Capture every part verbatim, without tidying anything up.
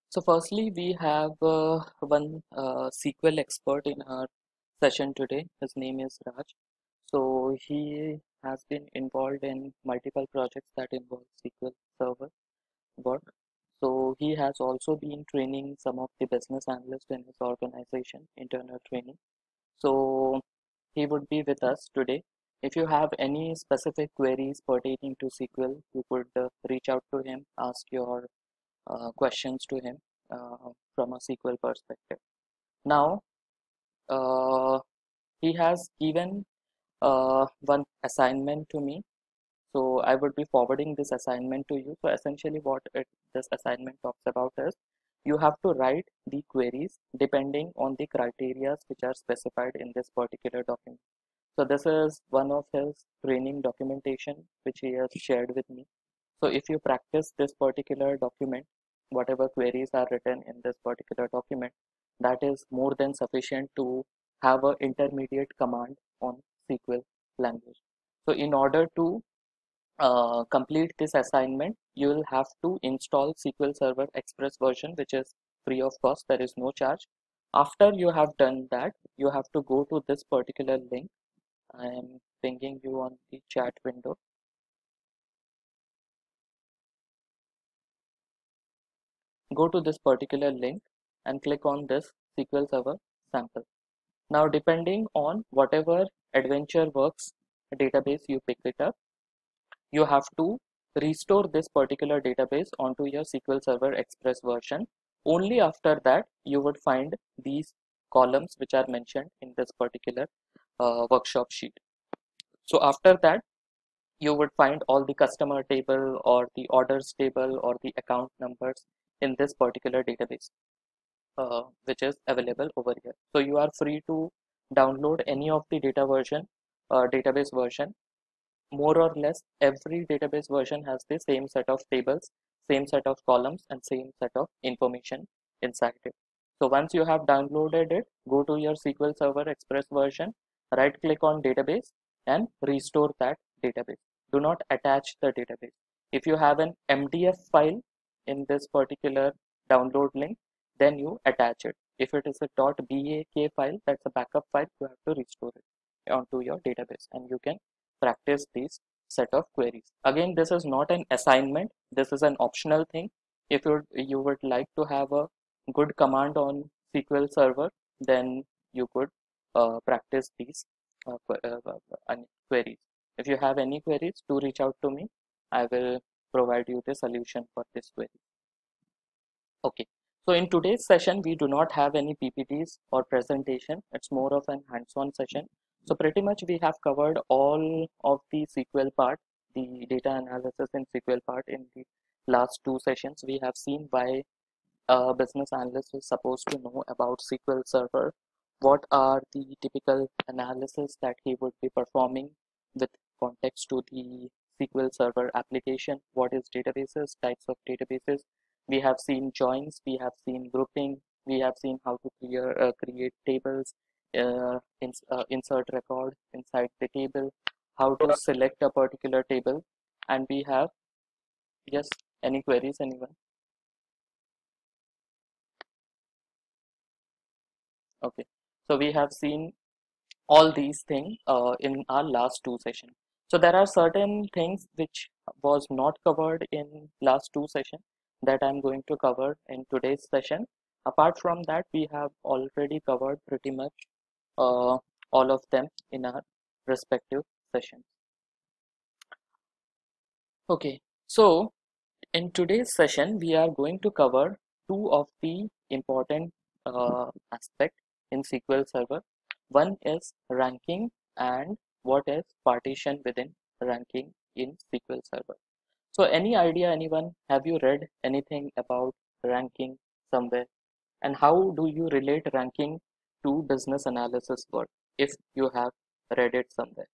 So firstly, we have uh, one uh, S Q L expert in our session today. His name is Raj. So he has been involved in multiple projects that involve S Q L Server work. So he has also been training some of the business analysts in his organization, internal training. So he would be with us today. If you have any specific queries pertaining to S Q L, you could uh, reach out to him, ask your uh, questions to him uh, from a S Q L perspective. Now, uh, he has given uh, one assignment to me. So I would be forwarding this assignment to you. So essentially what it, this assignment talks about is you have to write the queries depending on the criteria which are specified in this particular document. So this is one of his training documentation which he has shared with me. So if you practice this particular document, whatever queries are written in this particular document, that is more than sufficient to have an intermediate command on S Q L language. So in order to uh, complete this assignment, you will have to install S Q L Server Express version, which is free of cost. There is no charge. After you have done that, you have to go to this particular link. I am pinging you on the chat window. Go to this particular link and click on this S Q L Server sample. Now, depending on whatever AdventureWorks database you pick it up, you have to restore this particular database onto your S Q L Server Express version. Only after that you would find these columns which are mentioned in this particular uh, workshop sheet. So after that, you would find all the customer table or the orders table or the account numbers in this particular database, uh, which is available over here. So you are free to download any of the data version, uh, database version. More or less every database version has the same set of tables, same set of columns, and same set of information inside it. So once you have downloaded it, go to your S Q L Server Express version, right click on database and restore that database. Do not attach the database. If you have an M D F file in this particular download link, then you attach it. If it is a .bak file, that's a backup file, you have to restore it onto your database and you can practice these set of queries. Again, this is not an assignment, this is an optional thing. If you you would like to have a good command on S Q L Server, then you could uh, practice these uh, uh, uh, queries. If you have any queries, do reach out to me. I will provide you the solution for this query. Okay, so in today's session, we do not have any P P Ts or presentation. It's more of an hands-on session. So pretty much we have covered all of the S Q L part, the data analysis and S Q L part in the last two sessions. We have seen why a business analyst is supposed to know about S Q L Server, what are the typical analysis that he would be performing with context to the S Q L Server application, what is databases, types of databases. We have seen joins, we have seen grouping, we have seen how to clear, uh, create tables, uh, ins uh, insert record inside the table, how to select a particular table, and we have, yes, any queries, anyone? Okay, so we have seen all these things uh, in our last two sessions. So there are certain things which was not covered in last two sessions that I'm going to cover in today's session. Apart from that, we have already covered pretty much uh, all of them in our respective sessions. Okay, so in today's session, we are going to cover two of the important uh, aspects in S Q L Server. One is ranking and what is partition within ranking in S Q L Server. So any idea, anyone, have you read anything about ranking somewhere? And how do you relate ranking to business analysis work if you have read it somewhere?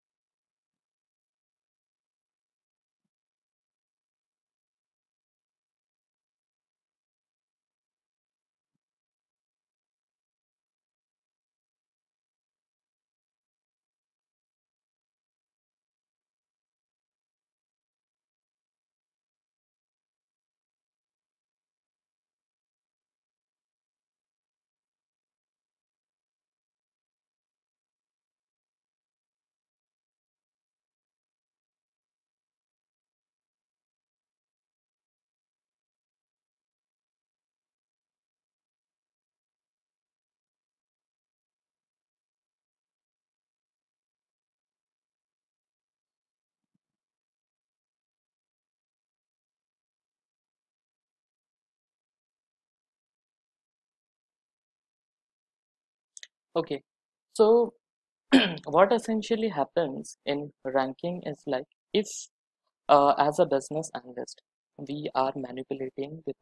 Okay, so what essentially happens in ranking is like if uh, as a business analyst we are manipulating with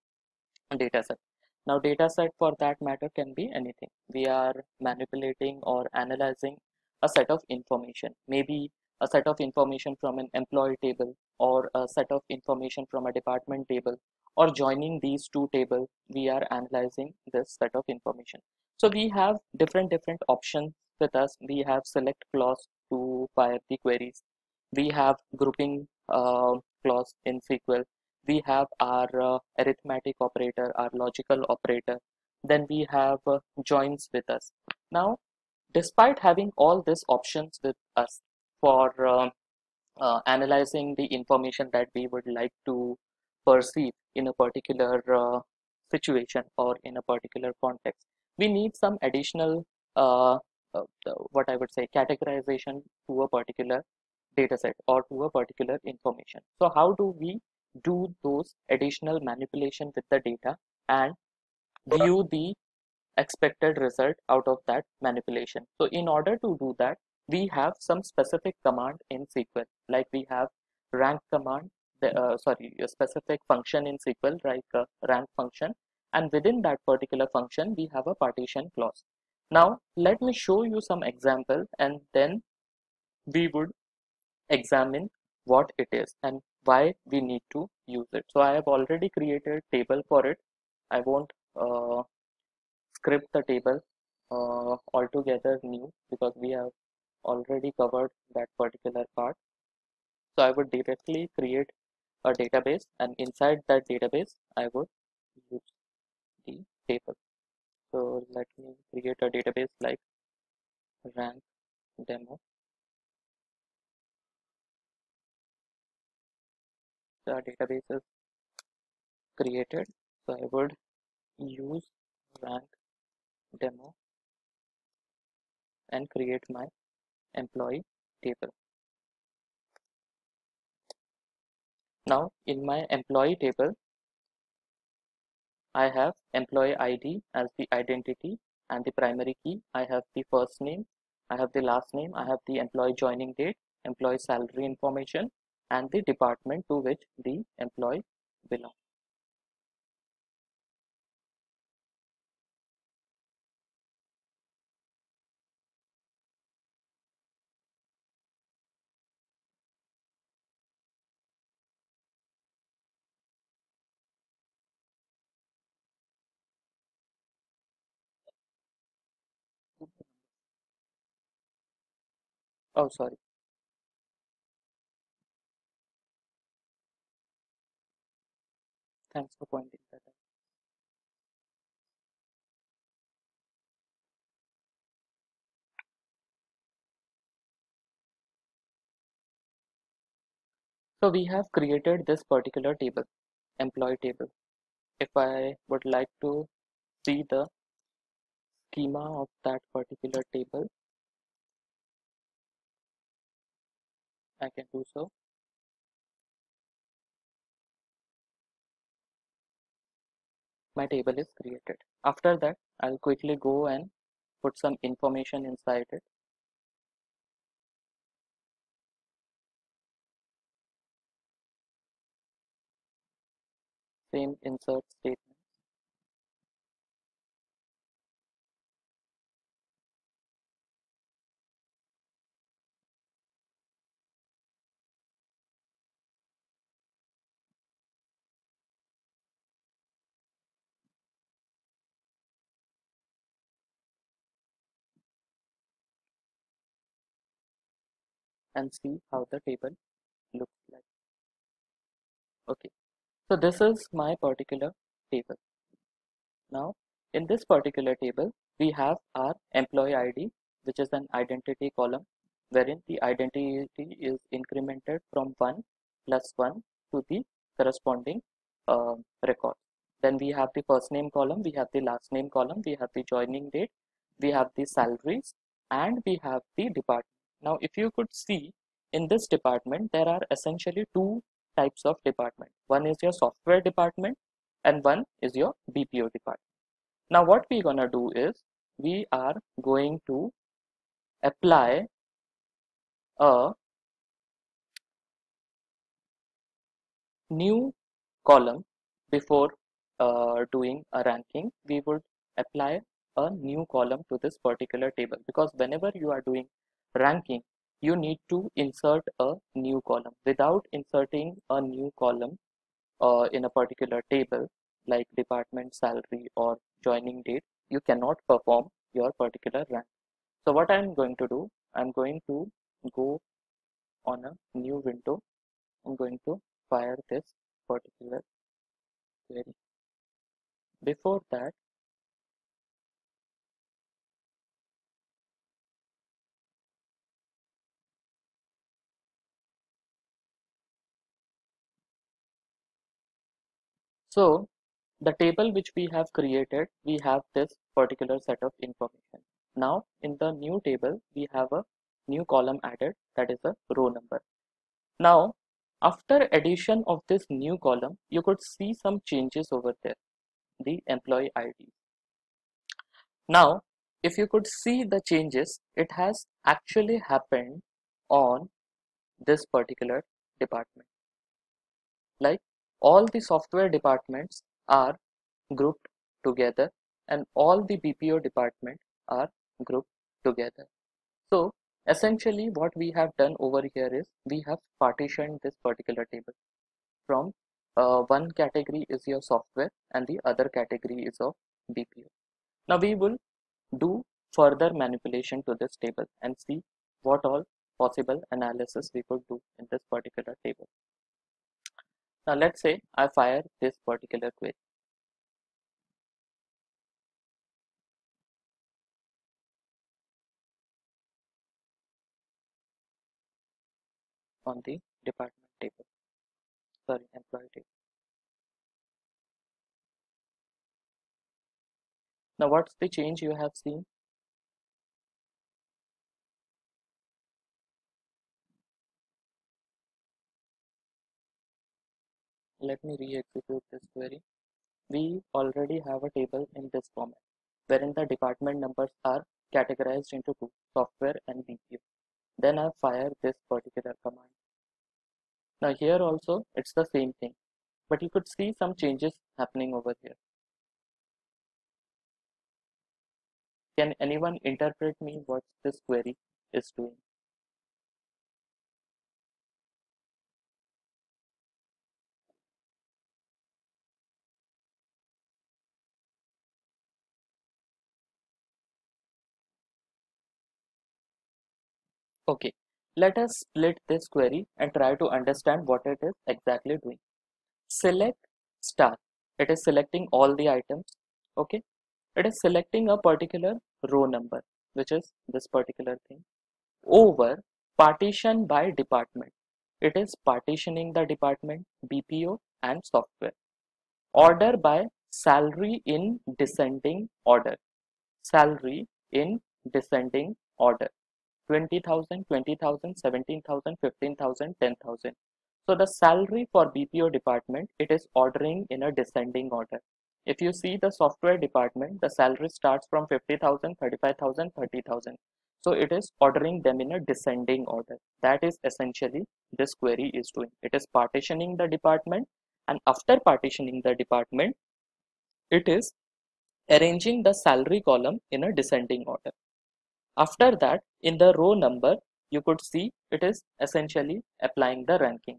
a data set. Now data set for that matter can be anything. We are manipulating or analyzing a set of information, maybe a set of information from an employee table or a set of information from a department table, or joining these two tables we are analyzing this set of information. So we have different different options with us. We have select clause to fire the queries, we have grouping uh, clause in S Q L, we have our uh, arithmetic operator, our logical operator, then we have uh, joins with us. Now, despite having all these options with us for uh, uh, analyzing the information that we would like to perceive in a particular uh, situation or in a particular context, we need some additional uh, uh, what I would say categorization to a particular data set or to a particular information. So how do we do those additional manipulation with the data and view the expected result out of that manipulation? So in order to do that, we have some specific command in S Q L, like we have rank command, the, uh, sorry, a specific function in S Q L, like a rank function, and within that particular function, we have a partition clause. Now, let me show you some example, and then we would examine what it is and why we need to use it. So I have already created table for it. I won't uh, script the table uh, altogether new because we have already covered that particular part. So I would directly create a database, and inside that database I would use the table. So let me create a database like rank demo. The database is created, so I would use rank demo and create my employee table. Now in my employee table, I have employee I D as the identity and the primary key. I have the first name, I have the last name, I have the employee joining date, employee salary information, and the department to which the employee belongs. Oh, sorry. Thanks for pointing that out. So we have created this particular table, employee table. If I would like to see the schema of that particular table, I can do so. My table is created. After that, I'll quickly go and put some information inside it. Same insert statement. And see how the table looks like. Okay, so this is my particular table. Now, in this particular table, we have our employee I D, which is an identity column, wherein the identity is incremented from one plus one to the corresponding uh, record. Then we have the first name column, we have the last name column, we have the joining date, we have the salaries, and we have the department. Now, if you could see in this department, there are essentially two types of department. One is your software department and one is your B P O department. Now what we're gonna do is we are going to apply a new column before uh, doing a ranking. We would apply a new column to this particular table, because whenever you are doing ranking, you need to insert a new column. Without inserting a new column uh, in a particular table like department, salary, or joining date, you cannot perform your particular rank. So what I'm going to do, I'm going to go on a new window. I'm going to fire this particular query. Before that, so the table which we have created, we have this particular set of information. Now in the new table, we have a new column added, that is a row number. Now after addition of this new column, you could see some changes over there, the employee I D. Now if you could see the changes, it has actually happened on this particular department. Like all the software departments are grouped together and all the B P O department are grouped together. So essentially what we have done over here is we have partitioned this particular table from uh, one category is your software and the other category is of B P O. Now we will do further manipulation to this table and see what all possible analysis we could do in this particular table. Now let's say I fire this particular query. On the department table, sorry, employee table. Now what's the change you have seen? Let me re-execute this query. We already have a table in this format, wherein the department numbers are categorized into two, software and B P O. Then I fire this particular command. Now here also it's the same thing, but you could see some changes happening over here. Can anyone interpret me what this query is doing? Okay, let us split this query and try to understand what it is exactly doing. Select star, it is selecting all the items. Okay, it is selecting a particular row number, which is this particular thing, over partition by department. It is partitioning the department, B P O and software. Order by salary in descending order. Salary in descending order. twenty thousand, twenty thousand, seventeen thousand, fifteen thousand, ten thousand. So the salary for B P O department, it is ordering in a descending order. If you see the software department, the salary starts from fifty thousand, thirty-five thousand, thirty thousand. So it is ordering them in a descending order. That is essentially this query is doing. It is partitioning the department, and after partitioning the department, it is arranging the salary column in a descending order. After that, in the row number, you could see it is essentially applying the ranking.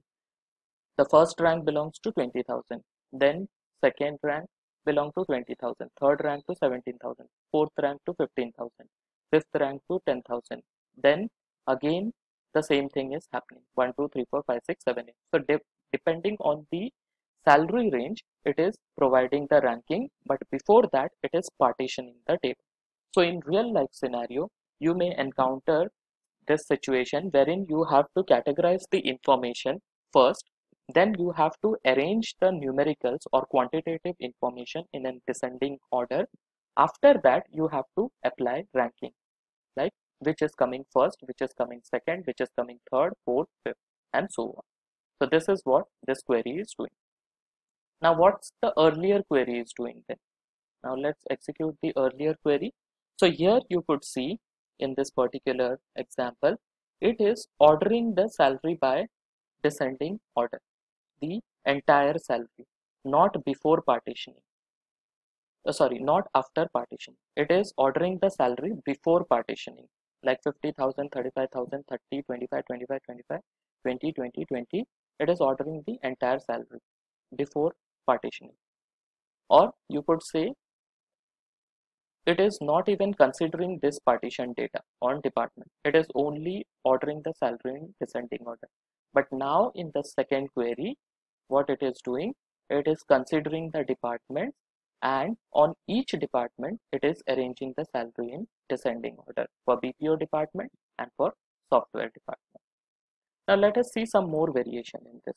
The first rank belongs to twenty thousand, then second rank belongs to twenty thousand, third rank to seventeen thousand, fourth rank to fifteen thousand, fifth rank to ten thousand. Then again the same thing is happening, one, two, three, four, five, six, seven, eight. So de depending on the salary range, it is providing the ranking, but before that it is partitioning the table. So in real life scenario, you may encounter this situation wherein you have to categorize the information first, then you have to arrange the numericals or quantitative information in a descending order. After that, you have to apply ranking, like which is coming first, which is coming second, which is coming third, fourth, fifth, and so on. So this is what this query is doing. Now what's the earlier query is doing then? Now let's execute the earlier query. So here you could see in this particular example, it is ordering the salary by descending order, the entire salary, not before partitioning. Uh, sorry, not after partitioning. It is ordering the salary before partitioning, like fifty thousand, thirty-five thousand, thirty, twenty-five, twenty-five, twenty-five, twenty, twenty, twenty. It is ordering the entire salary before partitioning. Or you could say it is not even considering this partition data on department. It is only ordering the salary in descending order. But now in the second query, what it is doing, it is considering the department, and on each department it is arranging the salary in descending order for B P O department and for software department. Now let us see some more variation in this.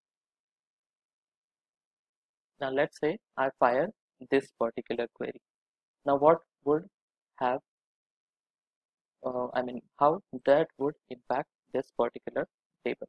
Now let's say I fire this particular query. Now what would have uh, I mean how that would impact this particular table.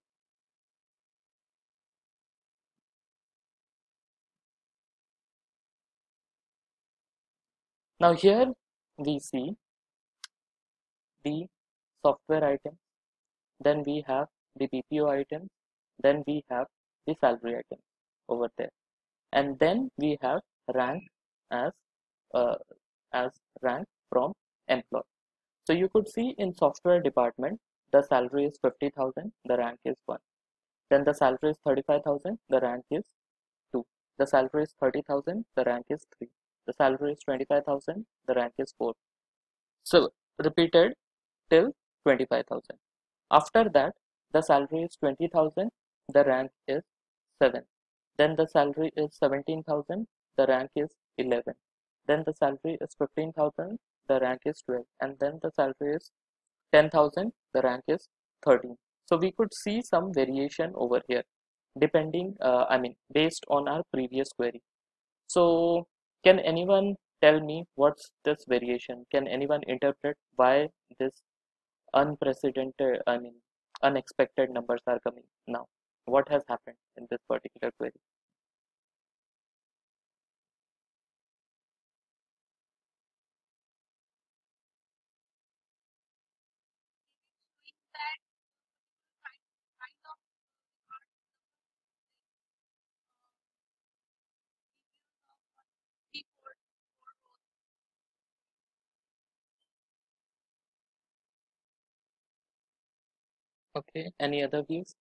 Now here we see the software item, then we have the B P O item, then we have the salary item over there, and then we have rank as uh, as rank from employee. So you could see in software department the salary is fifty thousand, the rank is one. Then the salary is thirty-five thousand, the rank is two. The salary is thirty thousand, the rank is three. The salary is twenty-five thousand, the rank is four. So repeated till twenty-five thousand. After that, the salary is twenty thousand, the rank is seven. Then the salary is seventeen thousand, the rank is eleven. Then the salary is fifteen thousand, the rank is twelve. And then the salary is ten thousand, the rank is thirteen. So we could see some variation over here depending, uh, I mean, based on our previous query. So can anyone tell me what's this variation? Can anyone interpret why this unprecedented, I mean, unexpected numbers are coming now? What has happened in this particular query? Okay, any other views?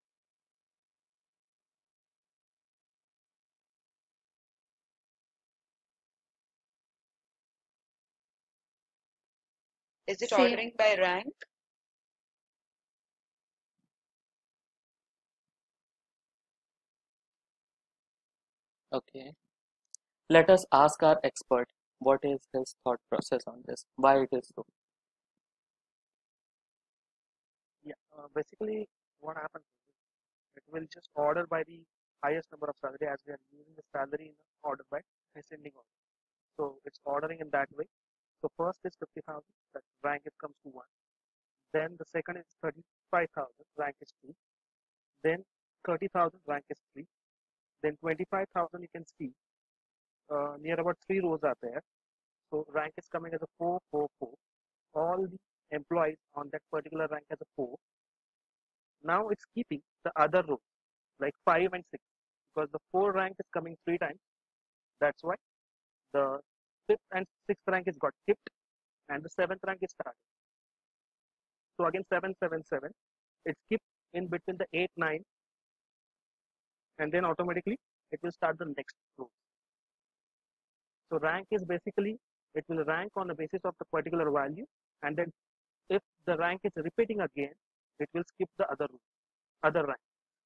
Is it Same. ordering by rank? Okay, let us ask our expert what is his thought process on this, why it is so. Yeah, uh, basically what happens is it will just order by the highest number of salary as we are using the salary in order by ascending order. So it's ordering in that way. So first is fifty thousand, that rank it comes to one. Then the second is thirty-five thousand, rank is two. Then thirty thousand, rank is three. Then twenty-five thousand, you can see uh, near about three rows are there. So rank is coming as a four, four, four. All the employees on that particular rank as a four. Now it's keeping the other rows like five and six because the four rank is coming three times. That's why the fifth and sixth rank is got skipped and the seventh rank is started. So again seven, seven, seven. It skipped in between the eight, nine, and then automatically it will start the next row. So rank is basically it will rank on the basis of the particular value, and then if the rank is repeating again, it will skip the other row, other rank.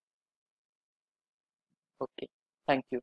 Okay, thank you.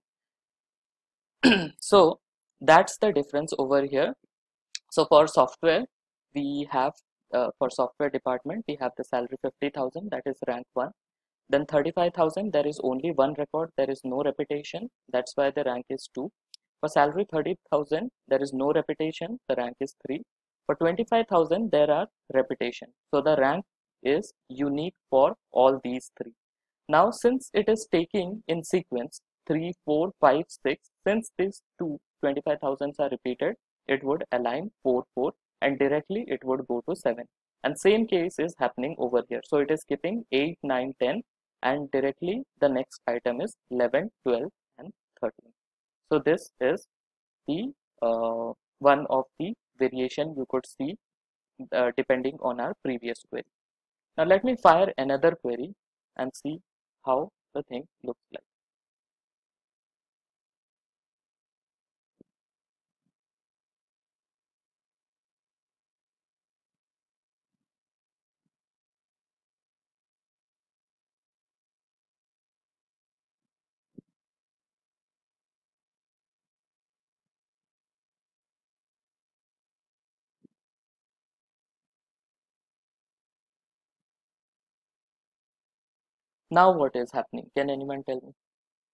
So that's the difference over here. So for software, we have uh, for software department, we have the salary fifty thousand, that is rank one. Then thirty-five thousand, there is only one record, there is no repetition, that's why the rank is two. For salary thirty thousand, there is no repetition, the rank is three. For twenty-five thousand, there are repetition, so the rank is unique for all these three. Now since it is taking in sequence three, four, five, six, since these two twenty-five thousands are repeated, it would align four, four and directly it would go to seven. And same case is happening over here. So it is skipping eight, nine, ten, and directly the next item is eleven, twelve, and thirteen. So this is the uh, one of the variation you could see uh, depending on our previous query. Now let me fire another query and see how the thing looks like. Now what is happening? Can anyone tell me?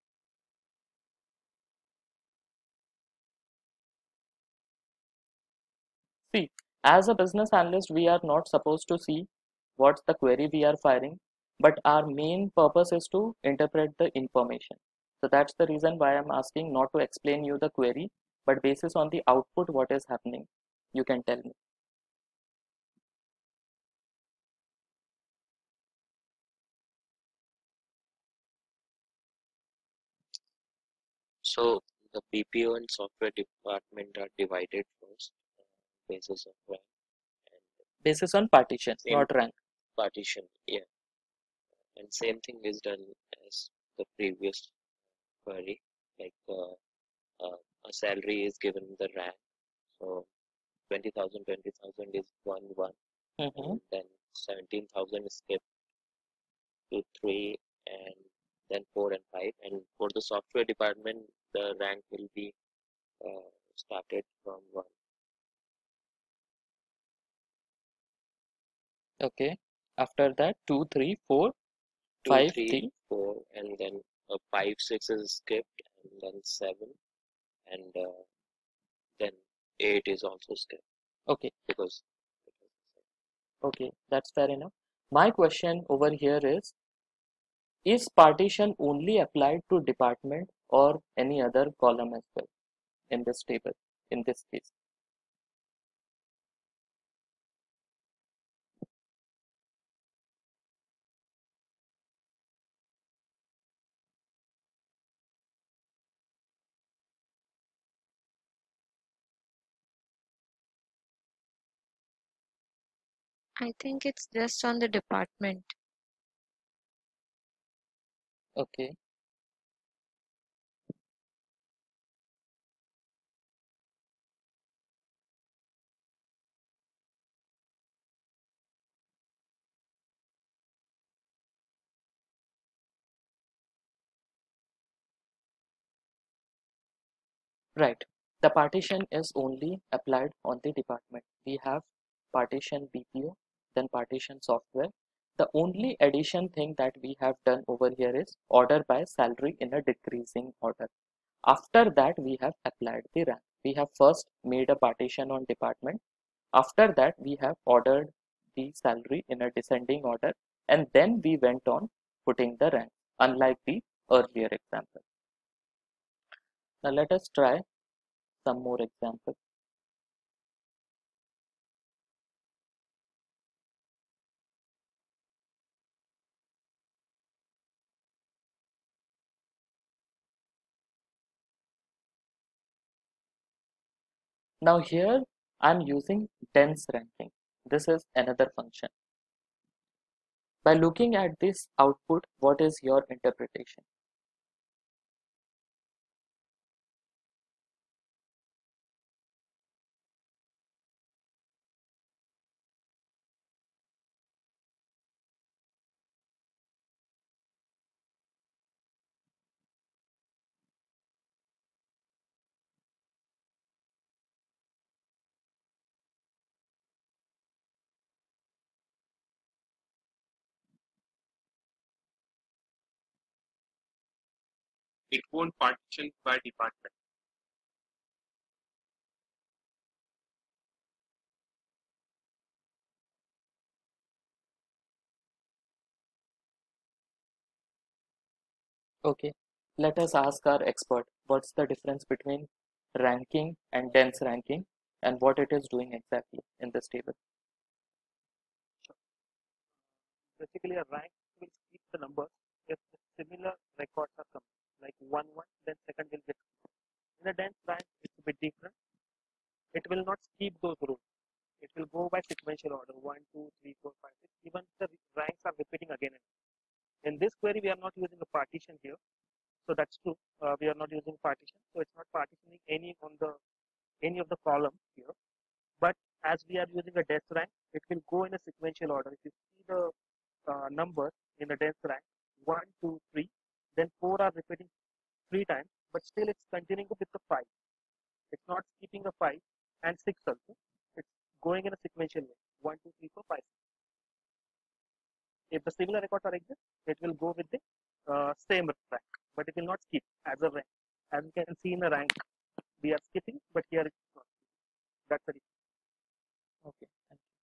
See, as a business analyst, we are not supposed to see what's the query we are firing, but our main purpose is to interpret the information. So that's the reason why I'm asking not to explain you the query, but basis on the output, what is happening, you can tell me. So the B P O and software department are divided first uh, basis of rank and Basis on partition, same not rank. partition, yeah. And same thing is done as the previous query, like uh, uh, a salary is given the rank. So twenty thousand, twenty thousand is one, one, Mm-hmm. and then seventeen thousand is skipped to three, and then four and five. And for the software department, the rank will be uh, started from one. Okay. After that, two, three, four, Two, five, three, three. four, and then uh, five, six is skipped, and then seven, and uh, then eight is also skipped Okay. because. Okay, that's fair enough. My question over here is, is partition only applied to department or any other column as well in this table, in this case? I think it's just on the department. Okay. Right. The partition is only applied on the department. We have partition B P O, then partition software. The only addition thing that we have done over here is order by salary in a decreasing order. After that, we have applied the rank. We have first made a partition on department. After that, we have ordered the salary in a descending order, and then we went on putting the rank, unlike the earlier example. Now let us try some more examples. Now here I'm using dense ranking. This is another function. By looking at this output, what is your interpretation? It won't partition by department. Okay, let us ask our expert, what's the difference between ranking and dense ranking? and what it is doing exactly in this table. Basically, a rank will keep the numbers if the similar records are coming, like one one, then second will get. In a dense rank, it's a bit different. It will not skip those rows. It will go by sequential order, one, two, three, four, five, six. Even the ranks are repeating again and again. In this query, we are not using a partition here. So that's true. Uh, we are not using partition. So it's not partitioning any on the any of the columns here. But as we are using a dense rank, it will go in a sequential order. If you see the uh, numbers in the dense rank, one, two, three, then four are repeating three times, but still it's continuing with the five. It's not skipping a five and six also. It's going in a sequential way. One, two, three, four, five. If the similar records are exist, it will go with the uh, same rank, but it will not skip as a rank. As you can see in the rank, we are skipping, but here it's not. That's the reason. Okay, thank you.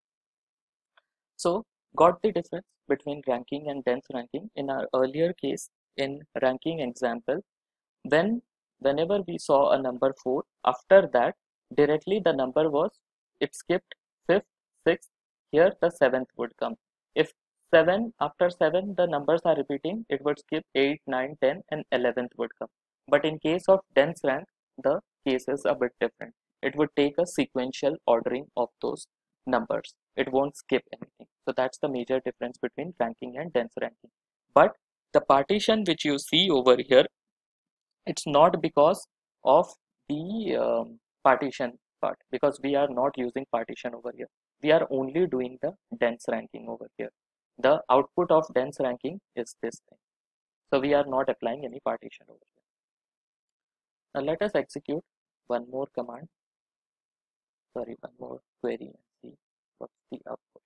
So, got the difference between ranking and dense ranking in our earlier case in ranking example. When whenever we saw a number four, after that directly the number was, it skipped fifth, sixth, here the seventh would come. If seven, after seven the numbers are repeating, it would skip eight, nine, ten and eleventh would come. But in case of dense rank, the case is a bit different. It would take a sequential ordering of those numbers. It won't skip anything. So that's the major difference between ranking and dense ranking. But the partition which you see over here, it's not because of the um, partition part, because we are not using partition over here. We are only doing the dense ranking over here. The output of dense ranking is this thing. So we are not applying any partition over here. Now let us execute one more command, sorry, one more query and see what's the output.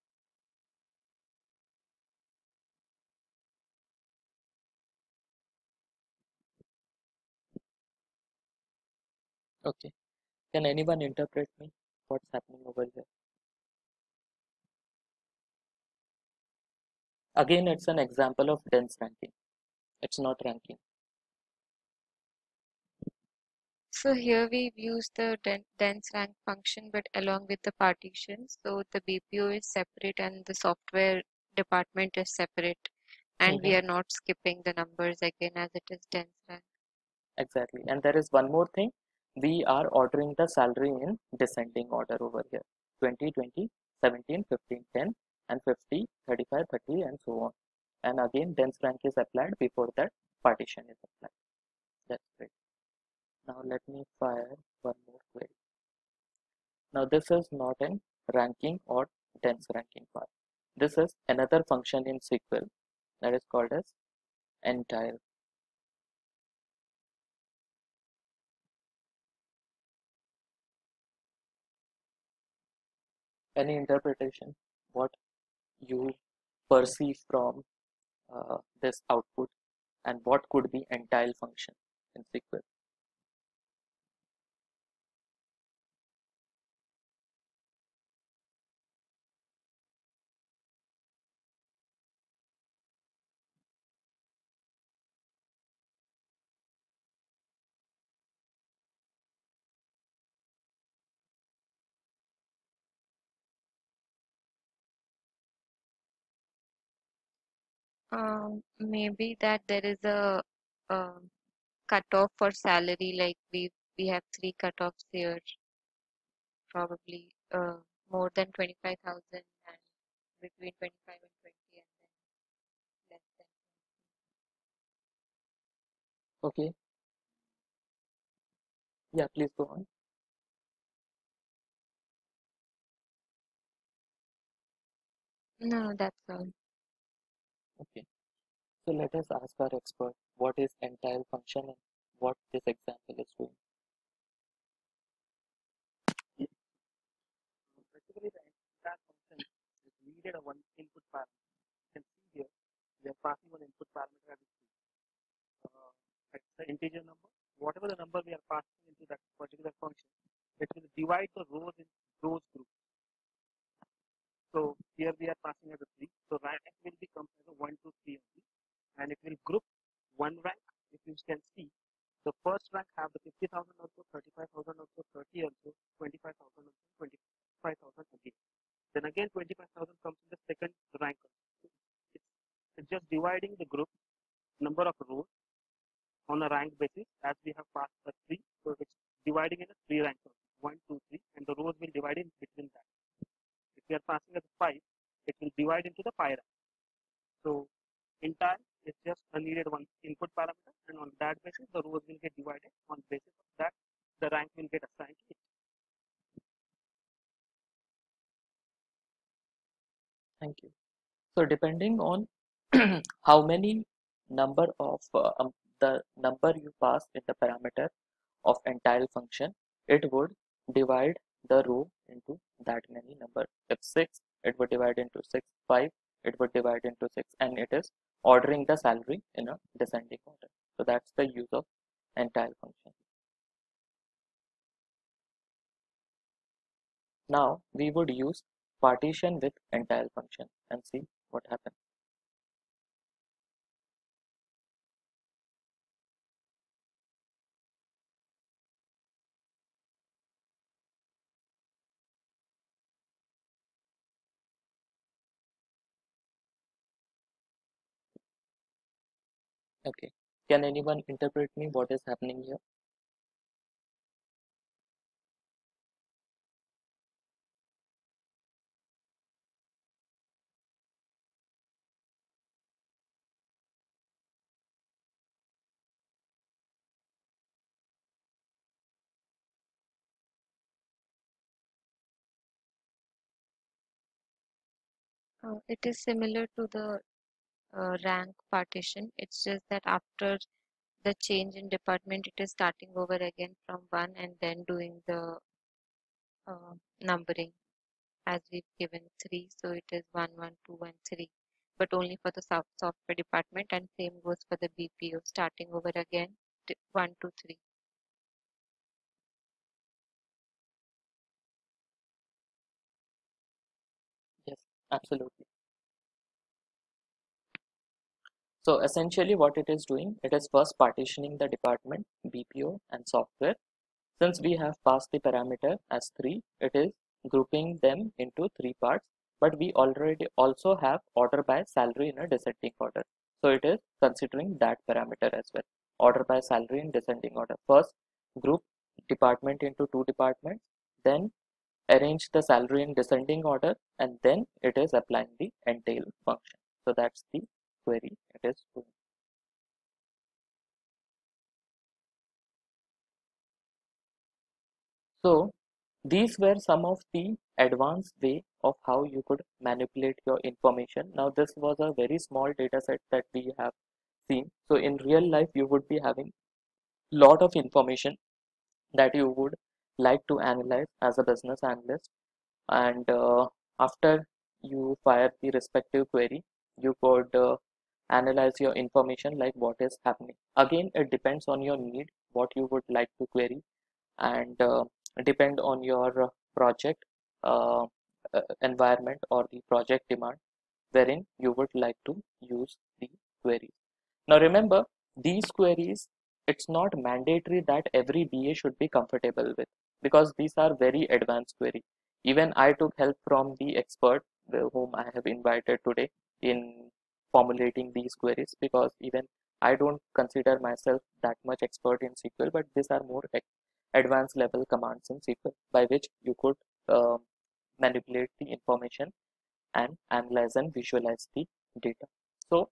Okay, can anyone interpret me what's happening over here? Again, it's an example of dense ranking. It's not ranking. So here we've used the den- dense rank function, but along with the partition. So the B P O is separate and the software department is separate. And we Mhm. are not skipping the numbers again as it is dense rank. Exactly. And there is one more thing. We are ordering the salary in descending order over here. twenty, twenty, seventeen, fifteen, ten and fifty, thirty-five, thirty and so on. And again, dense rank is applied before that partition is applied. That's great. Now let me fire one more query. Now this is not in ranking or dense ranking part. This is another function in S Q L that is called as entile. Any interpretation? What you perceive from uh, this output, and what could be entile function in S Q L? Um, maybe that there is a, uh cutoff for salary, like we we have three cutoffs here, probably uh, more than twenty-five thousand and between twenty-five and twenty and then less than. Okay, yeah, please go on. No, that's all. Okay, so let us ask our expert what is entile function and what this example is doing. Basically, the entire function is needed a one input parameter. You can see here, we are passing one input parameter as uh, it's the integer number. Whatever the number we are passing into that particular function, it will divide the rows in rows groups. So here we are passing as a three. So rank will become as a one, two, three only, and it will group one rank. If you can see, the first rank have the fifty thousand also, thirty-five thousand also, thirty also, twenty-five thousand and twenty-five thousand again. Then again twenty-five thousand comes in the second rank. It's, it's just dividing the group number of rows on a rank basis as we have passed the three. So it's dividing in a three rank. One, two, three, and the rows will divide in between that. If we are passing at five, it will divide into the pi rank. So in time, it's just a needed one input parameter, and on that basis, the rows will get divided. On basis of that, the rank will get assigned to it. Thank you. So depending on how many number of uh, um, the number you pass in the parameter of entire function, it would divide the row into that many number. If six, it would divide into six, five, it would divide into six, and it is ordering the salary in a descending order. So that's the use of entire function. Now we would use partition with entire function and see what happens. Okay, can anyone interpret me what is happening here? Uh, it is similar to the uh, rank partition. It's just that after the change in department, it is starting over again from one and then doing the uh, numbering as we've given three. So it is one, one, two, and three, but only for the soft software department, and same goes for the B P O, starting over again, one, two, three. Yes, absolutely. So essentially what it is doing, it is first partitioning the department, B P O and software. Since we have passed the parameter as three, it is grouping them into three parts, but we already also have order by salary in a descending order. So it is considering that parameter as well, order by salary in descending order. First group department into two departments, then arrange the salary in descending order, and then it is applying the entail function. So that's the query it is doing. So these were some of the advanced way of how you could manipulate your information. Now this was a very small data set that we have seen. So in real life you would be having lot of information that you would like to analyze as a business analyst, and uh, after you fire the respective query, you could uh, analyze your information like what is happening. Again, it depends on your need, what you would like to query, and uh, depend on your uh, project uh, uh, environment or the project demand wherein you would like to use the queries. Now remember, these queries, it's not mandatory that every B A should be comfortable with, because these are very advanced query. Even I took help from the expert whom I have invited today in formulating these queries, because even I don't consider myself that much expert in S Q L, but these are more advanced level commands in S Q L by which you could uh, manipulate the information and analyze and visualize the data. So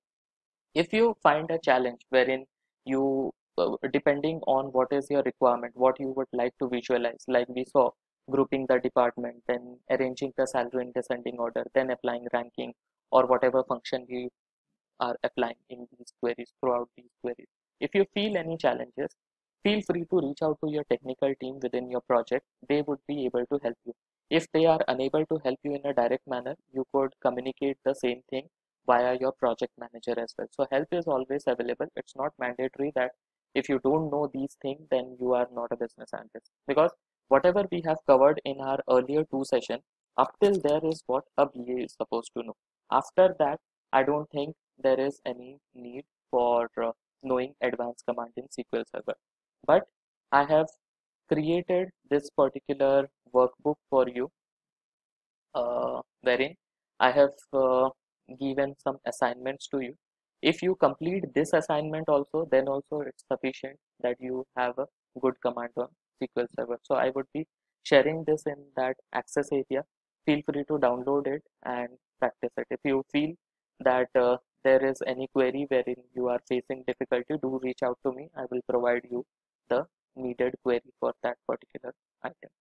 if you find a challenge wherein you uh, depending on what is your requirement, what you would like to visualize, like we saw, grouping the department, then arranging the salary in descending order, then applying ranking or whatever function you are applying in these queries, throughout these queries. If you feel any challenges, feel free to reach out to your technical team within your project. They would be able to help you. If they are unable to help you in a direct manner, you could communicate the same thing via your project manager as well. So help is always available. It's not mandatory that if you don't know these things, then you are not a business analyst, because whatever we have covered in our earlier two sessions, up till there is what a B A is supposed to know. After that, I don't think there is any need for uh, knowing advanced command in S Q L Server. But I have created this particular workbook for you, uh, wherein I have uh, given some assignments to you. If you complete this assignment also, then also it's sufficient that you have a good command on S Q L Server. So I would be sharing this in that access area. Feel free to download it and practice it. If you feel that uh, there is any query wherein you are facing difficulty, do reach out to me. I will provide you the needed query for that particular item.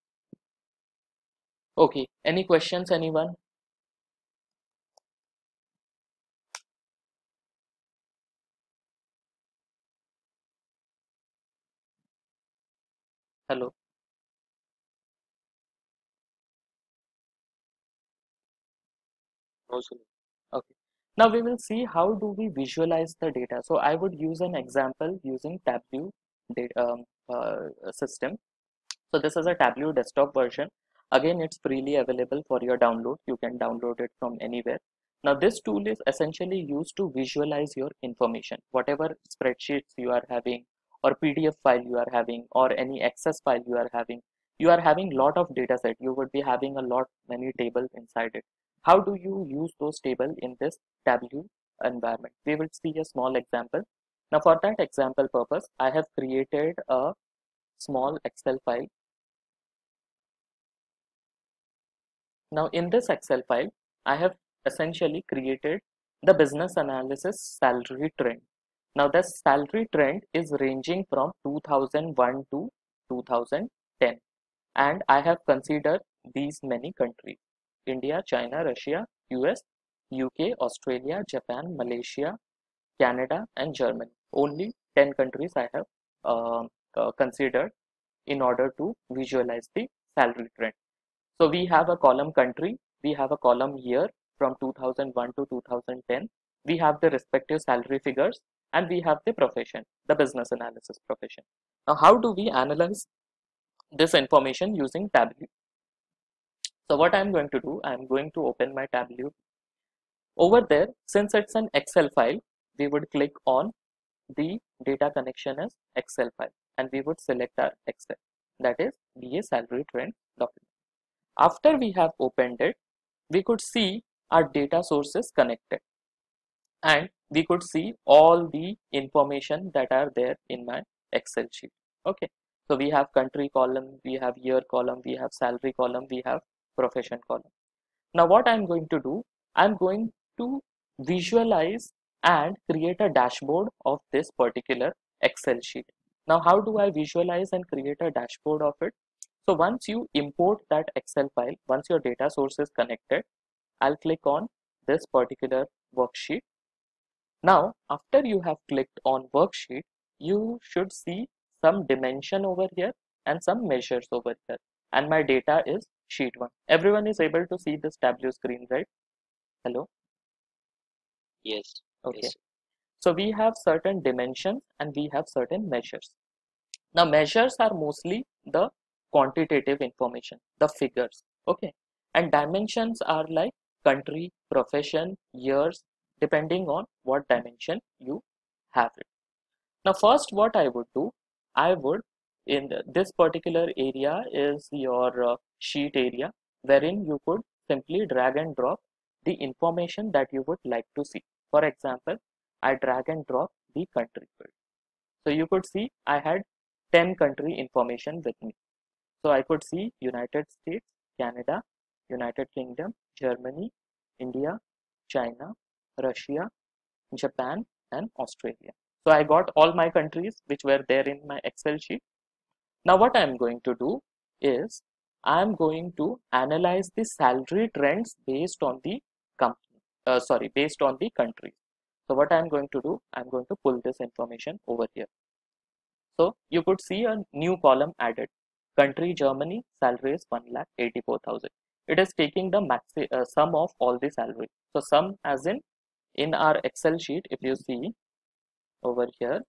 Okay, any questions, anyone? Hello. Also, Okay. Now we will see how do we visualize the data. So I would use an example using Tableau data, um, uh, system. So this is a Tableau desktop version. Again, it's freely available for your download. You can download it from anywhere. Now this tool is essentially used to visualize your information, whatever spreadsheets you are having or P D F file you are having or any Access file you are having. You are having lot of data set. You would be having a lot many tables inside it. How do you use those tables in this Tableau environment? We will see a small example. Now for that example purpose, I have created a small Excel file. Now in this Excel file, I have essentially created the business analysis salary trend. Now the salary trend is ranging from two thousand one to two thousand ten, and I have considered these many countries: India, China, Russia, U S, U K, Australia, Japan, Malaysia, Canada and Germany. Only ten countries I have uh, uh, considered in order to visualize the salary trend. So we have a column country, we have a column year from two thousand one to two thousand ten, we have the respective salary figures, and we have the profession, the business analysis profession. Now how do we analyze this information using Tableau? So what I'm going to do, I'm going to open my Tableau. Over there, since it's an Excel file, we would click on the data connection as Excel file and we would select our Excel, that is B A salary trend document. After we have opened it, we could see our data sources connected and we could see all the information that are there in my Excel sheet. Okay, so we have country column, we have year column, we have salary column, we have profession column. Now what I'm going to do, I'm going to visualize and create a dashboard of this particular Excel sheet. Now how do I visualize and create a dashboard of it? So once you import that Excel file, once your data source is connected, I'll click on this particular worksheet. Now after you have clicked on worksheet, you should see some dimension over here and some measures over here, and my data is sheet one. Everyone is able to see this Tableau screen, right? Hello? yes. Okay. Yes. So we have certain dimensions and we have certain measures. Now measures are mostly the quantitative information, the figures, okay, and dimensions are like country, profession, years, depending on what dimension you have it. Now first what I would do, I would, in this particular area is your uh, sheet area, wherein you could simply drag and drop the information that you would like to see. For example, I drag and drop the country field. So you could see I had ten country information with me. So I could see United States, Canada, United Kingdom, Germany, India, China, Russia, Japan and Australia. So I got all my countries which were there in my Excel sheet. Now what I am going to do is I am going to analyze the salary trends based on the company, uh, sorry, based on the countries. So what I am going to do, I am going to pull this information over here. So you could see a new column added. Country Germany, salary is one lakh eighty-four thousand. It is taking the maxi uh, sum of all the salary. So sum as in in our Excel sheet, if you see over here,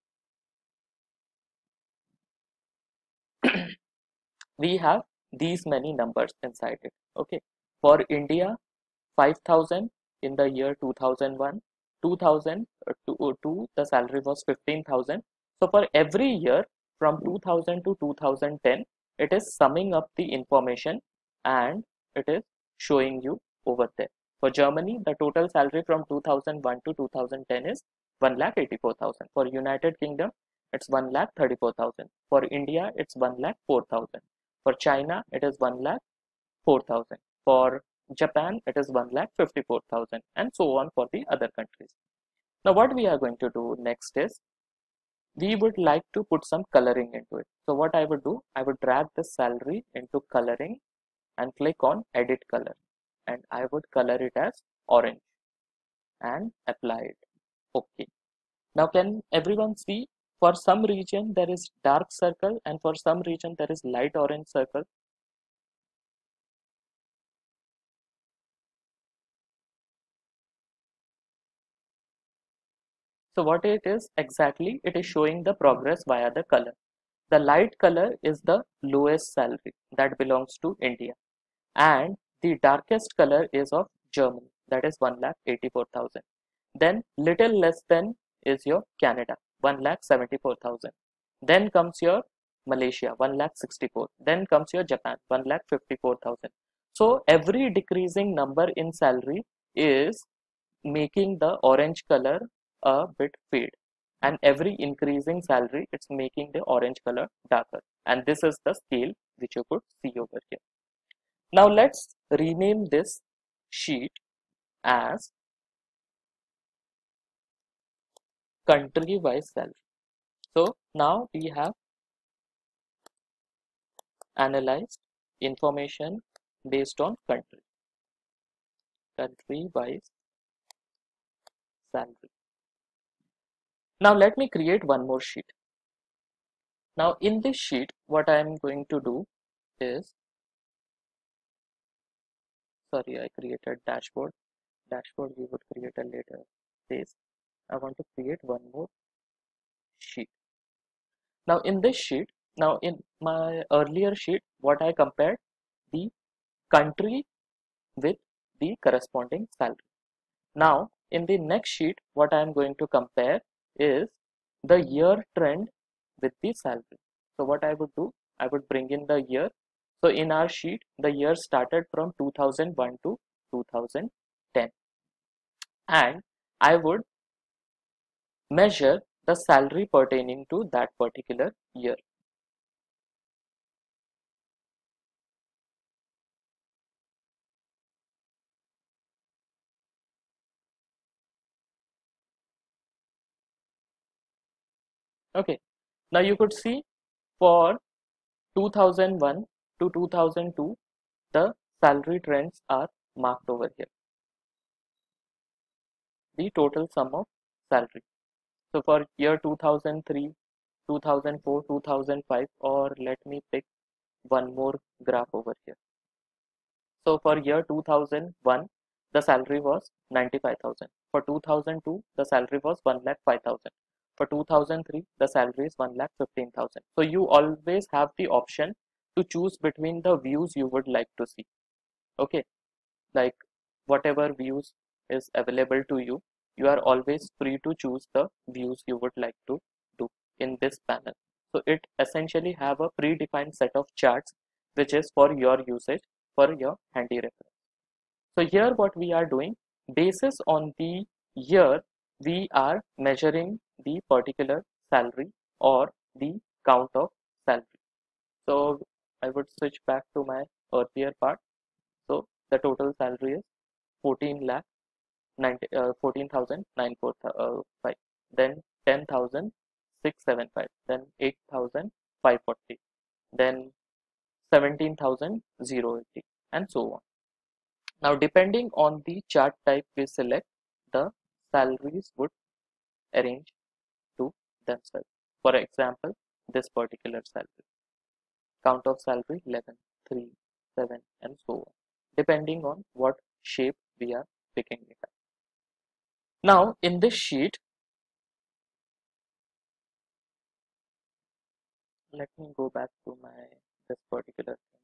we have these many numbers inside it. Okay, for India, five thousand in the year two thousand one, two thousand two, the salary was fifteen thousand. So for every year from two thousand to two thousand ten, it is summing up the information and it is showing you over there. For Germany, the total salary from two thousand one to two thousand ten is one lakh eighty-four thousand. For United Kingdom, it's one lakh thirty-four thousand. For India, it's one lakh four thousand. For China, it is one lakh four thousand. For Japan, it is one lakh fifty-four thousand, and so on for the other countries. Now, what we are going to do next is we would like to put some coloring into it. So what I would do, I would drag the salary into coloring and click on edit color, and I would color it as orange and apply it. Okay. Now can everyone see, for some region there is dark circle and for some region there is light orange circle. So what it is exactly, it is showing the progress via the color. The light color is the lowest salary that belongs to India, and the darkest color is of Germany, that is one lakh eighty-four thousand. Then little less than is your Canada, one lakh seventy-four thousand. Then comes your Malaysia, one lakh sixty-four. Then comes your Japan, one lakh fifty-four thousand. So every decreasing number in salary is making the orange color a bit fade, and every increasing salary it's making the orange color darker, and this is the scale which you could see over here. Now let's rename this sheet as country wise salary. So now we have analyzed information based on country, country wise salary. Now let me create one more sheet. Now in this sheet, what I am going to do is, sorry, I created dashboard. Dashboard we would create a later phase. I want to create one more sheet. Now in this sheet, now in my earlier sheet, what I compared, the country with the corresponding salary. Now in the next sheet, what I am going to compare is the year trend with the salary. So what I would do, I would bring in the year. So in our sheet, the year started from two thousand one to two thousand ten, and I would measure the salary pertaining to that particular year. Okay, now you could see for two thousand one to two thousand two, the salary trends are marked over here, the total sum of salary. So for year two thousand three, two thousand four, two thousand five, or let me pick one more graph over here. So for year two thousand one, the salary was ninety-five thousand. For two thousand two, the salary was one lakh five thousand. For two thousand three, the salary is one lakh fifteen thousand. So you always have the option to choose between the views you would like to see. Okay, like whatever views is available to you, you are always free to choose the views you would like to do in this panel. So it essentially have a predefined set of charts which is for your usage, for your handy reference. So here what we are doing, basis on the year, we are measuring the particular salary or the count of salary. So I would switch back to my earlier part. So the total salary is fourteen lakh uh, fourteen thousand nine hundred forty-five, then ten thousand six hundred seventy-five, then eight thousand five hundred forty, then seventeen thousand eighty, and so on. Now depending on the chart type we select, the salaries would arrange to themselves. For example, this particular salary, count of salary eleven, three, seven, and so on, depending on what shape we are picking it up. Now in this sheet, let me go back to my this particular thing.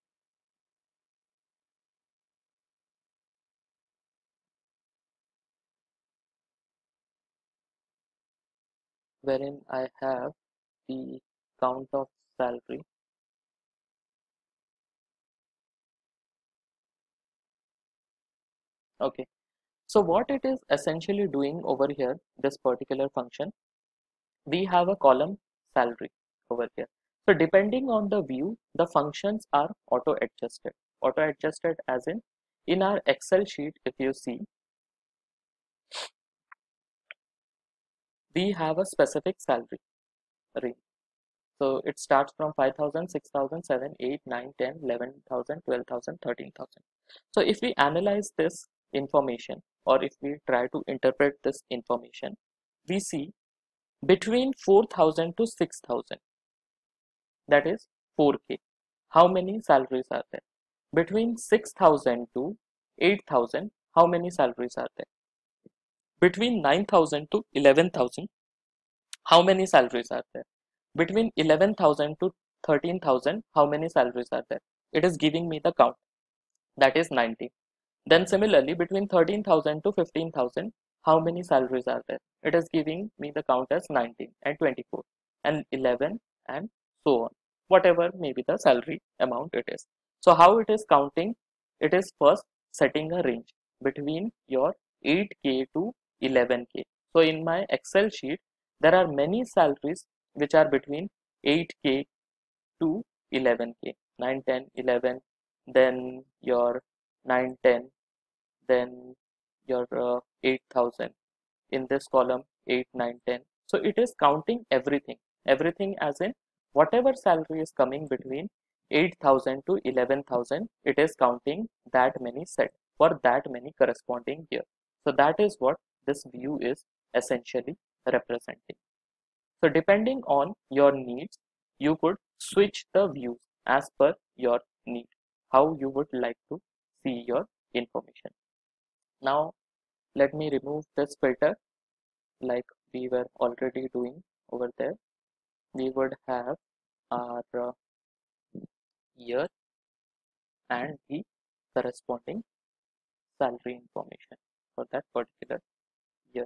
Wherein I have the count of salary Okay, so what it is essentially doing over here, this particular function, we have a column salary over here. So depending on the view, the functions are auto adjusted. Auto adjusted as in in our Excel sheet, if you see, we have a specific salary range. So it starts from five thousand, six thousand, seven, eight, nine, ten, eleven thousand, twelve thousand, thirteen thousand. So if we analyze this information, or if we try to interpret this information, we see between four thousand to six thousand, that is four K. How many salaries are there? Between six thousand to eight thousand, how many salaries are there? Between nine thousand to eleven thousand, how many salaries are there? Between eleven thousand to thirteen thousand, how many salaries are there? It is giving me the count, that is nineteen. Then similarly, between thirteen thousand to fifteen thousand, how many salaries are there? It is giving me the count as nineteen and twenty-four and eleven and so on, whatever may be the salary amount it is. So how it is counting? It is first setting a range between your eight K to eleven K. So in my Excel sheet, there are many salaries which are between eight K to eleven K, nine, ten, eleven, then your nine, ten, then your uh, eight thousand, in this column eight, nine, ten. So it is counting everything, everything as in whatever salary is coming between eight thousand to eleven thousand, it is counting that many set for that many corresponding year. So that is what this view is essentially representing. So depending on your needs, you could switch the views as per your need, how you would like to see your information. Now let me remove this filter like we were already doing over there. We would have our uh, year and the corresponding salary information for that particular year.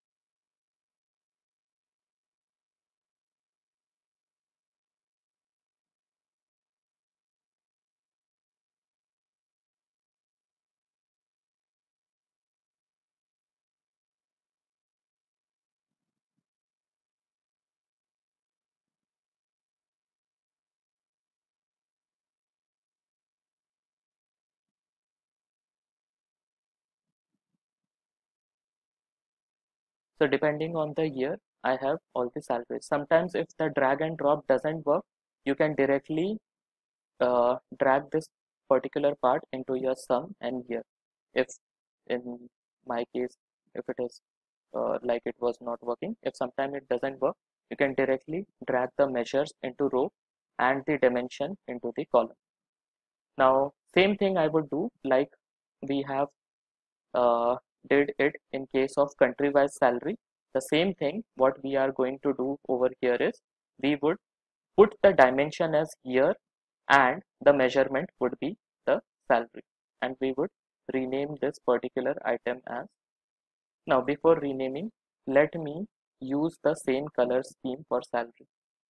So depending on the year, I have all the salaries. Sometimes if the drag and drop doesn't work, you can directly uh, drag this particular part into your sum and year. If in my case, if it is uh, like it was not working, if sometime it doesn't work, you can directly drag the measures into row and the dimension into the column. Now same thing I would do like we have uh, did it in case of country wise salary. The same thing what we are going to do over here is we would put the dimension as year and the measurement would be the salary, and we would rename this particular item as. Now before renaming, let me use the same color scheme for salary,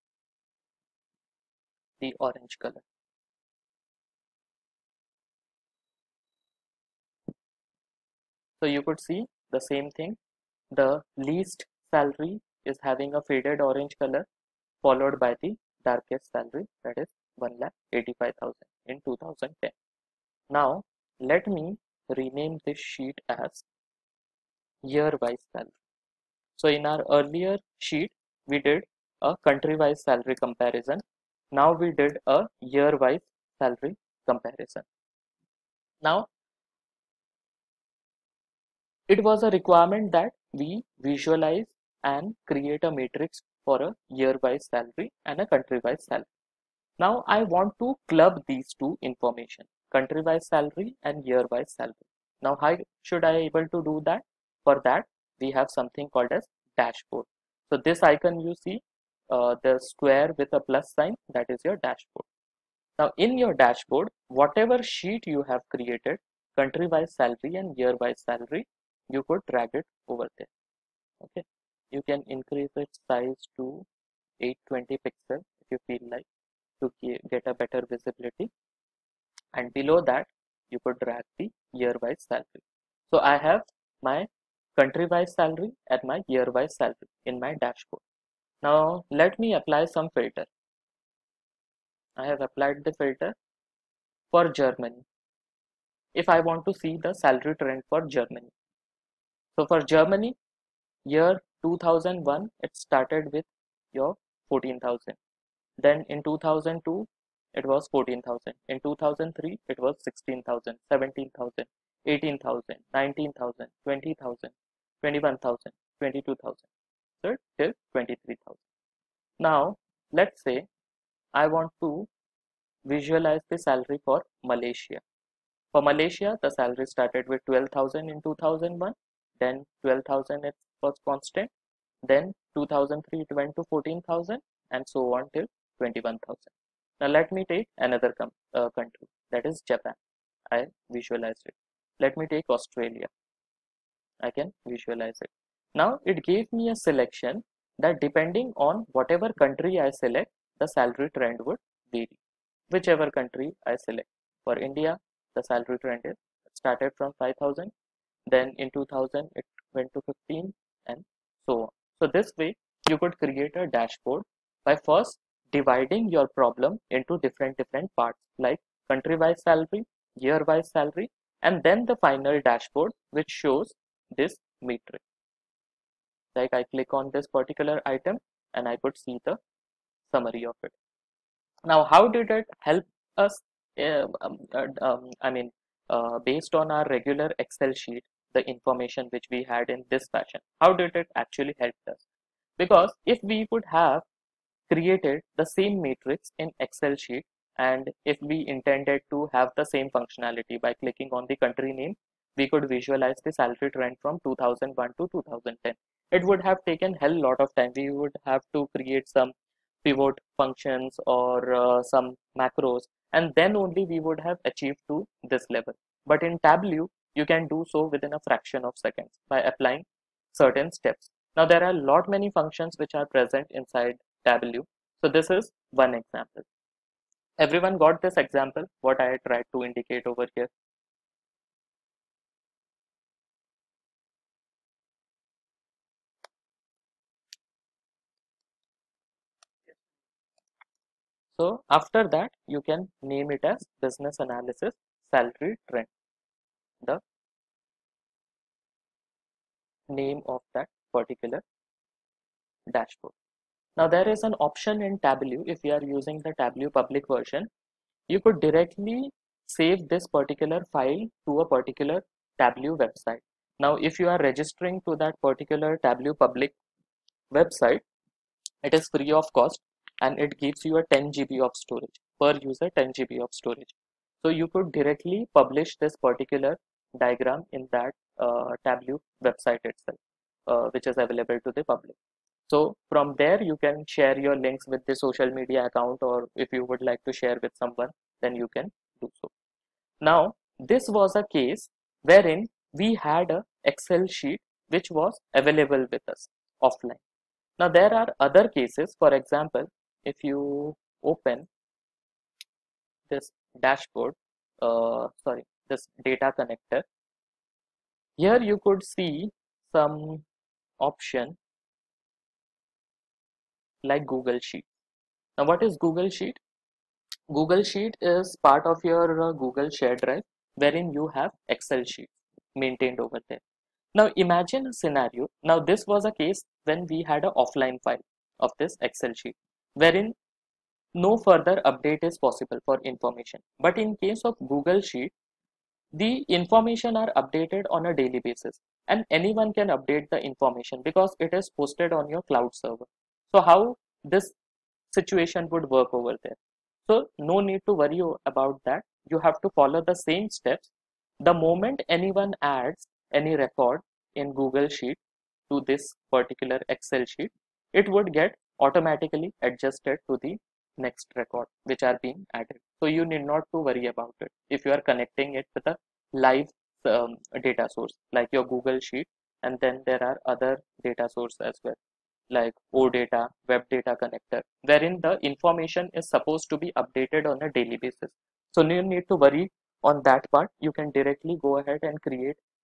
the orange color. So you could see the same thing. The least salary is having a faded orange color followed by the darkest salary, that is one lakh eighty-five thousand in two thousand ten. Now let me rename this sheet as year wise salary. So in our earlier sheet we did a country wise salary comparison. Now we did a year wise salary comparison. Now it was a requirement that we visualize and create a matrix for a year wise salary and a country wise salary. Now I want to club these two information, country wise salary and year wise salary. Now how should I able to do that? For that we have something called as dashboard. So this icon you see, uh, the square with a plus sign, that is your dashboard. Now in your dashboard, whatever sheet you have created, country wise salary and year wise salary, you could drag it over there. Okay, you can increase its size to eight twenty pixels if you feel like, to get a better visibility, and below that you could drag the year wise salary. So I have my country-wise salary and my year-wise salary in my dashboard. Now let me apply some filter. I have applied the filter for Germany. If I want to see the salary trend for Germany. So for Germany, year two thousand one, it started with your fourteen thousand. Then in two thousand two, it was fourteen thousand. In two thousand three, it was sixteen thousand, seventeen thousand, eighteen thousand, nineteen thousand, twenty thousand, twenty-one thousand, twenty-two thousand, so till twenty-three thousand. Now, let's say I want to visualize the salary for Malaysia. For Malaysia, the salary started with twelve thousand in two thousand one, then twelve thousand it was constant, then two thousand three it went to fourteen thousand, and so on till twenty-one thousand. Now let me take another uh, country, that is Japan. I visualized it. Let me take Australia. I can visualize it. Now it gave me a selection that depending on whatever country I select, the salary trend would vary. Whichever country I select. For India, the salary trend is it started from five thousand, then in two thousand it went to fifteen, and so on. So this way you could create a dashboard by first dividing your problem into different different parts like country-wise salary, year-wise salary, and then the final dashboard which shows this matrix. Like I click on this particular item and I could see the summary of it. Now, how did it help us? Uh, um, uh, um, I mean, uh, based on our regular Excel sheet, the information which we had in this fashion, how did it actually help us? Because if we would have created the same matrix in Excel sheet, and if we intended to have the same functionality by clicking on the country name, we could visualize the salary trend from two thousand one to two thousand ten. It would have taken hell lot of time. We would have to create some pivot functions or uh, some macros, and then only we would have achieved to this level. But in Tableau, you can do so within a fraction of seconds by applying certain steps. Now there are a lot many functions which are present inside Tableau. So this is one example. Everyone got this example, what I tried to indicate over here? So after that, you can name it as business analysis salary trend, the name of that particular dashboard. Now there is an option in Tableau. If you are using the Tableau public version, you could directly save this particular file to a particular Tableau website. Now if you are registering to that particular Tableau public website, it is free of cost and it gives you a ten G B of storage per user, ten G B of storage. So you could directly publish this particular diagram in that uh, Tableau website itself, uh, which is available to the public. So from there you can share your links with the social media account, or if you would like to share with someone, then you can do so. Now this was a case wherein we had a Excel sheet which was available with us offline. Now there are other cases. For example, if you open this dashboard, uh, sorry, this data connector, here you could see some option like Google Sheet. Now what is Google Sheet? Google Sheet is part of your uh, Google Share Drive wherein you have Excel sheets maintained over there. Now imagine a scenario. Now this was a case when we had an offline file of this Excel sheet wherein no further update is possible for information. But in case of Google Sheet, the information are updated on a daily basis and anyone can update the information because it is posted on your cloud server. So how this situation would work over there? So no need to worry about that. You have to follow the same steps. The moment anyone adds any record in Google Sheet to this particular Excel sheet, it would get automatically adjusted to the next record which are being added. So you need not to worry about it if you are connecting it with a live um, data source like your Google Sheet, and then there are other data sources as well like OData, Web Data Connector, wherein the information is supposed to be updated on a daily basis. So you need to worry on that part. You can directly go ahead and create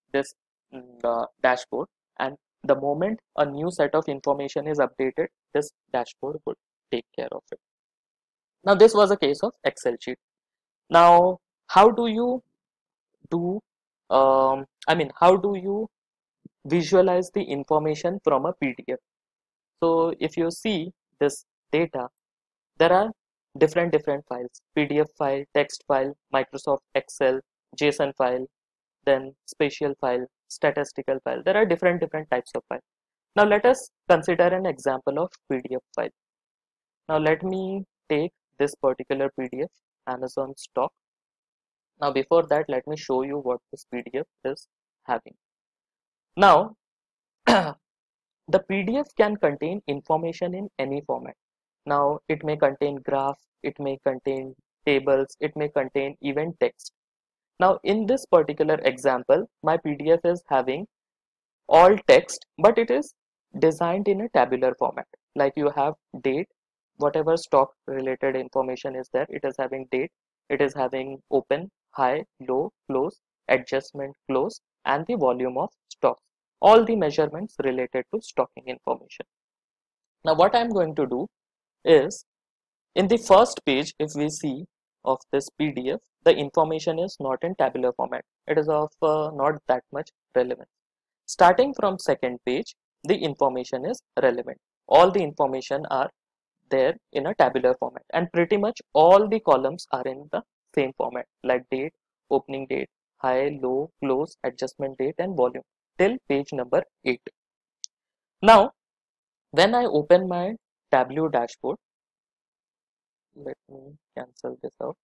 this mm, uh, dashboard, and the moment a new set of information is updated, this dashboard would take care of it. Now this was a case of Excel sheet. Now how do you do um, I mean how do you visualize the information from a P D F? So if you see this data, there are different different files: P D F file, text file, Microsoft Excel, JSON file, then spatial file, statistical file. There are different different types of files. Now let us consider an example of P D F file. Now let me take this particular P D F, Amazon stock. Now before that, let me show you what this P D F is having. Now the P D F can contain information in any format. Now it may contain graph, it may contain tables, it may contain even text. Now in this particular example, my P D F is having all text, but it is designed in a tabular format. Like you have date, whatever stock related information is there, it is having date, it is having open, high, low, close, adjustment, close, and the volume of stocks. All the measurements related to stocking information. Now what I am going to do is, in the first page, if we see of this P D F, the information is not in tabular format. It is of uh, not that much relevance. Starting from second page, the information is relevant. All the information are there in a tabular format, and pretty much all the columns are in the same format, like date, opening date, high, low, close, adjustment date, and volume till page number eight. Now when I open my Tableau dashboard, let me cancel this out.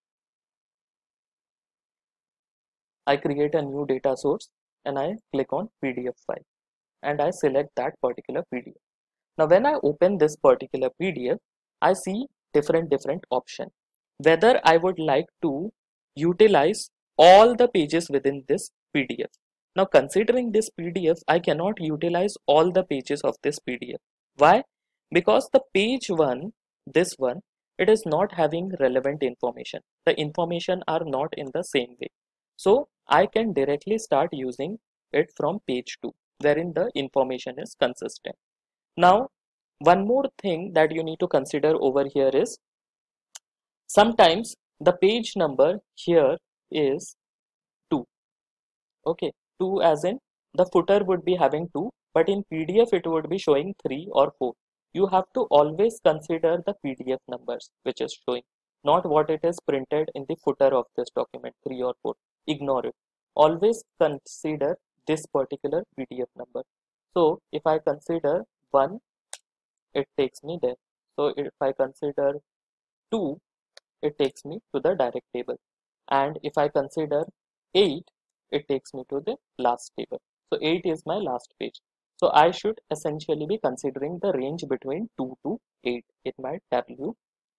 I create a new data source and I click on P D F file and I select that particular P D F. Now when I open this particular P D F, I see different different options. Whether I would like to utilize all the pages within this P D F. Now considering this P D F, I cannot utilize all the pages of this P D F. Why? Because the page one, this one, it is not having relevant information. The information are not in the same way. So I can directly start using it from page two, wherein the information is consistent. Now, one more thing that you need to consider over here is, sometimes the page number here is two. Okay, two as in the footer would be having two, but in P D F it would be showing three or four. You have to always consider the P D F numbers which is showing, not what it is printed in the footer of this document, three or four. Ignore it. Always consider this particular P D F number. So if I consider one, it takes me there. So if I consider two, it takes me to the direct table. And if I consider eight, it takes me to the last table. So eight is my last page. So I should essentially be considering the range between two to eight in my Tableau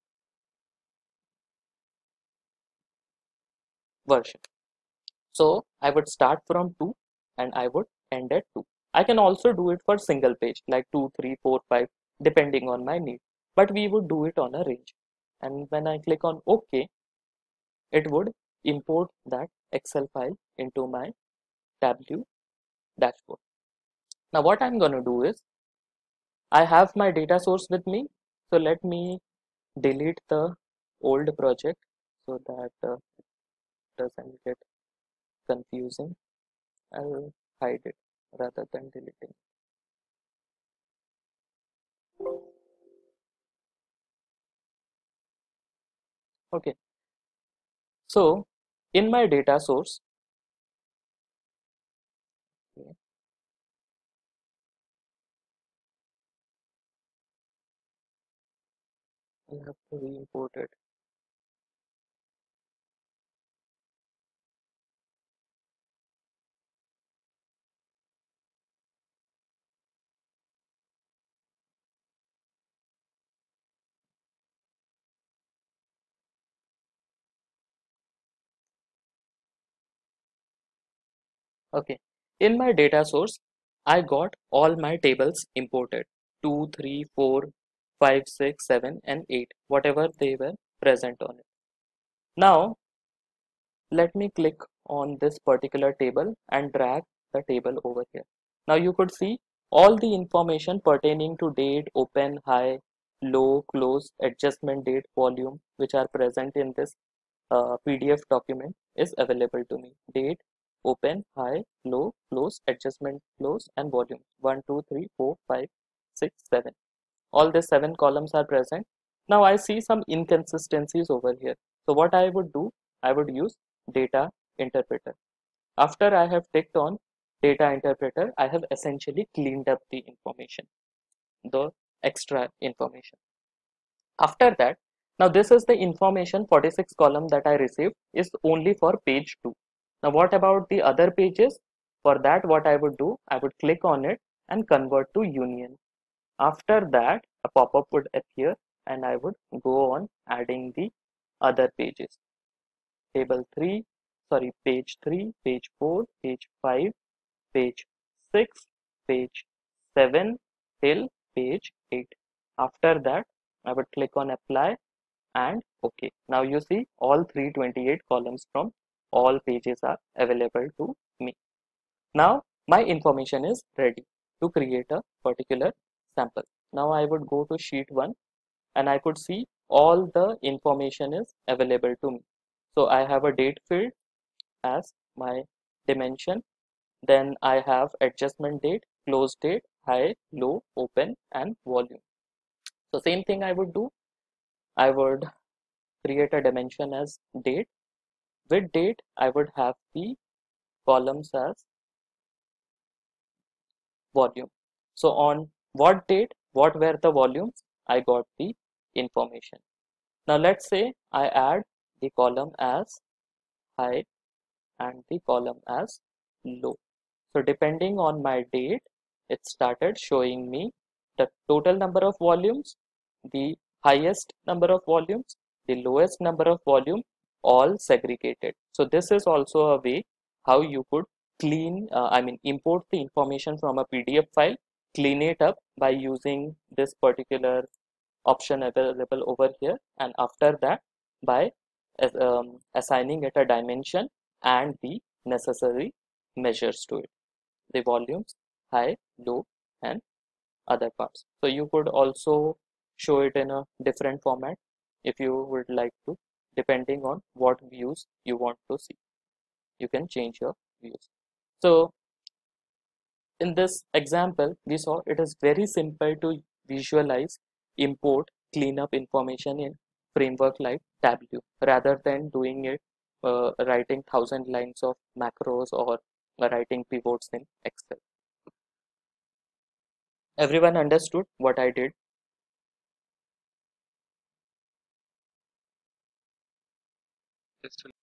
version. So I would start from two and I would end at two. I can also do it for single page like two, three, four, five, depending on my need. But we would do it on a range. And when I click on OK, it would import that Excel file into my Tableau dashboard. Now what I'm going to do is, I have my data source with me. So let me delete the old project so that uh, it doesn't get confusing. I'll hide it rather than deleting. Okay. So in my data source, okay, I have to re-import it. Okay, in my data source, I got all my tables imported, two, three, four, five, six, seven, and eight, whatever they were present on it. Now, let me click on this particular table and drag the table over here. Now you could see all the information pertaining to date, open, high, low, close, adjustment date, volume, which are present in this uh, P D F document is available to me. Date, open, high, low, close, adjustment, close, and volume. one, two, three, four, five, six, seven. All the seven columns are present. Now I see some inconsistencies over here. So what I would do, I would use data interpreter. After I have ticked on data interpreter, I have essentially cleaned up the information, the extra information. After that, now this is the information forty-six column that I received is only for page two. Now what about the other pages? For that, what I would do, I would click on it and convert to union. After that, a pop-up would appear and I would go on adding the other pages. Table three, sorry, page three, page four, page five, page six, page seven till page eight. After that, I would click on apply and OK. Now you see all three hundred twenty-eight columns from all pages are available to me. Now my information is ready to create a particular sample. Now I would go to sheet one and I could see all the information is available to me. So I have a date field as my dimension. Then I have adjustment date, close date, high, low, open, and volume. So same thing I would do. I would create a dimension as date. With date, I would have the columns as volume. So on what date, what were the volumes, I got the information. Now let's say I add the column as high and the column as low. So depending on my date, it started showing me the total number of volumes, the highest number of volumes, the lowest number of volume, all segregated. So this is also a way how you could clean, uh, I mean import the information from a P D F file, clean it up by using this particular option available over here, and after that by um, assigning it a dimension and the necessary measures to it, the volumes, high, low, and other parts. So you could also show it in a different format if you would like to, depending on what views you want to see. You can change your views. So in this example, we saw it is very simple to visualize, import, clean up information in framework like Tableau rather than doing it uh, writing thousand lines of macros or writing pivots in Excel. Everyone understood what I did? Just